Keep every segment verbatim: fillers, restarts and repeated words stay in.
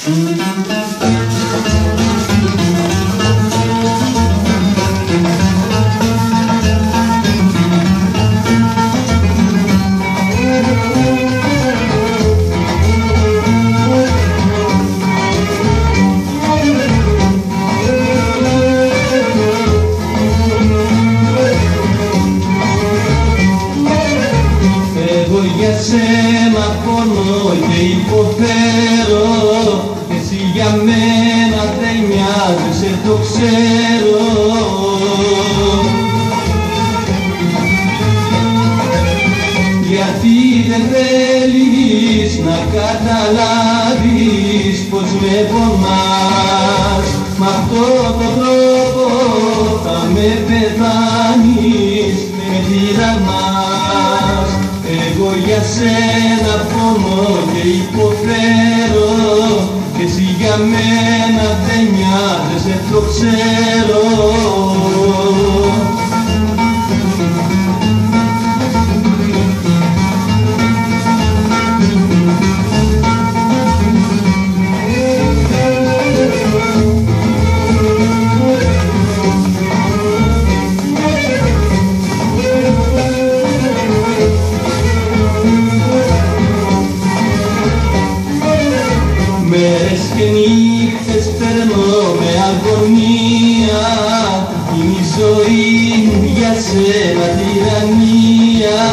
Για σένα πονώ και υποφέρω, και εσύ για μένα δεν νοιάζεσαι, το ξέρω. Γιατί δεν θέλεις να καταλάβεις πως με πονάς, μ' αυτόν τον τρόπο θα με πεθάνεις, με τυραννάς. Εγώ για σένα πονώ και υποφέρω, και εσύ για μένα δεν νοιάζεσαι, το ξέρω. Μέρες και νύχτες περνώ με αγωνία, είναι η ζωή μου για σένα τυραννία.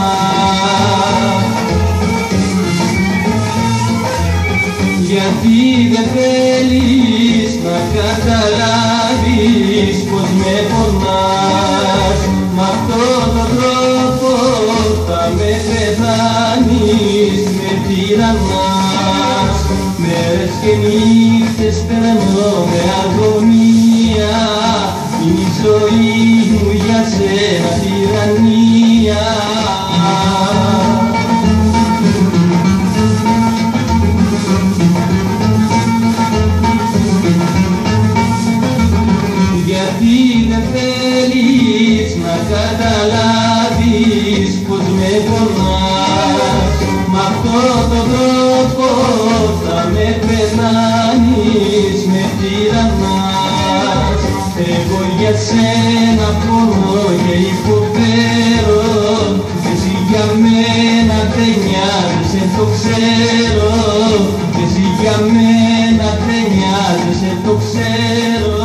Γιατί δεν θέλεις να καταλάβεις πως με πονάς, μ' αυτόν τον τρόπο θα με πεθάνεις, με τυραννάς. Μέρες και νύχτες περνώ με αγωνία, είναι η ζωή μου για σένα τυραννία. Γιατί δεν θέλεις να καταλάβεις πως με πονάς, μ' αυτόν τον τρόπο θα με πεθάνεις, με τυραννάς. Εγώ για σένα πονώ και υποφέρω, και εσύ για μένα δεν νοιάζεσαι, το ξέρω. Και εσύ για μένα δεν νοιάζεσαι, το ξέρω.